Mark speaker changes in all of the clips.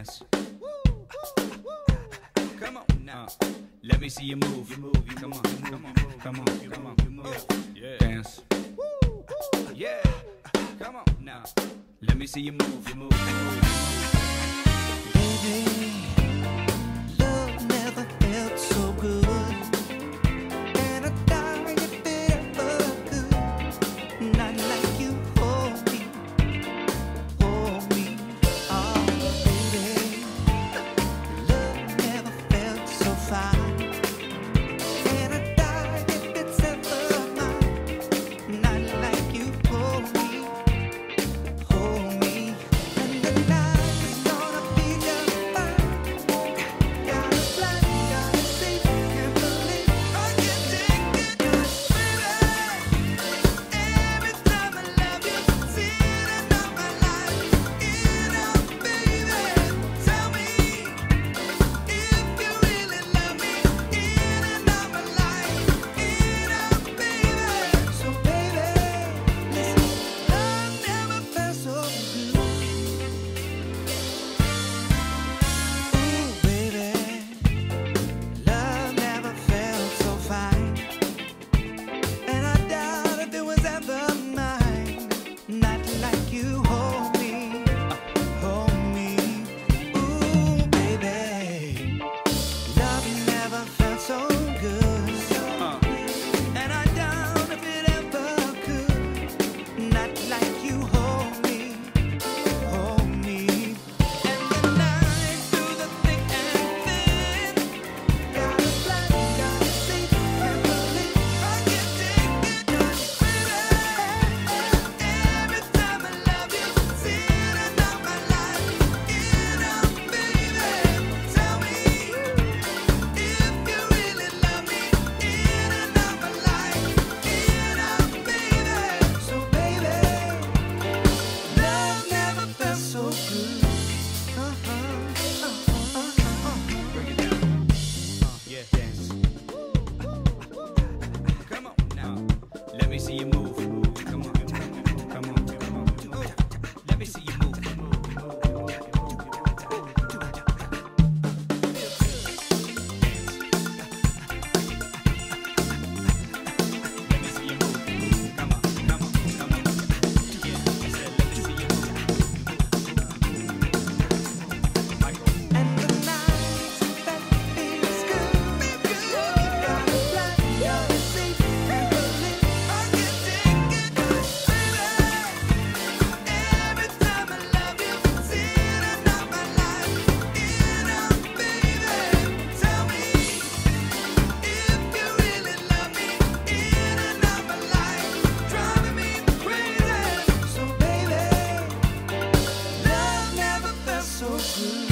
Speaker 1: dance. Come on now. Let me see you move. Come on, come on, come on, come on. Yeah. Dance. Yeah. Come on now. Let me see you move.
Speaker 2: Baby, love never felt so good. And I die if it ever could. Not like you hold me. Oh, baby, love never felt so fine. And I die if it's ever mine. Not like you hold me. And the night is gonna be just fine. Gotta fly, gotta see, can't believe I can take it. Baby, every time I love you, see it in my life. Baby, tell me if you really love me. In and out my life, baby. So baby, listen, love never felt so good. Ooh, baby, love never felt so fine. And I doubt if it was ever mine. Not like you hold me. Ooh, baby, love never felt so good. And I doubt if it ever could. Not like you hold me. And the night through the thick and thin. Gotta fly, gotta see, can't believe I can take it. Baby, every time I love you, see it in my life. Baby, tell me if you really love me. In and out my life, baby. So baby, love never felt so good.
Speaker 1: Break it down. Yeah, dance. Come on now. Let me see you move. Come on, come on, come on. Let me see you move. Let me see you move. Come on, come on, come on. Yeah, I said let me see you move. Michael.
Speaker 2: And the nights that feels good. Gotta fly, gotta see, can't believe I can take it. Baby, every time I love you, see it in my life. Baby, tell me if you really love me. In and out my life, driving me crazy. So baby, love never felt so good.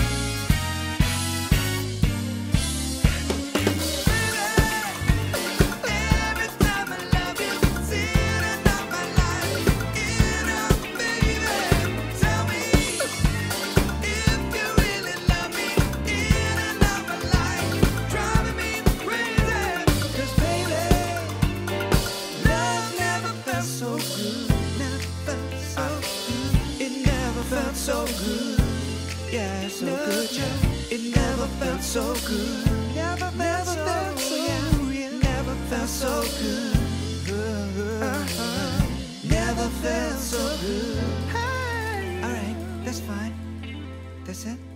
Speaker 2: Every time I love you, see it in my life. Baby, tell me if you really love me. In and out my life, driving me crazy. 'Cause baby, love never felt so good. Never felt so good. It never felt so good. Yeah, so good, yeah. It never felt so good. Never felt so good. Never felt so good. Never felt so good. All right, that's fine. That's it.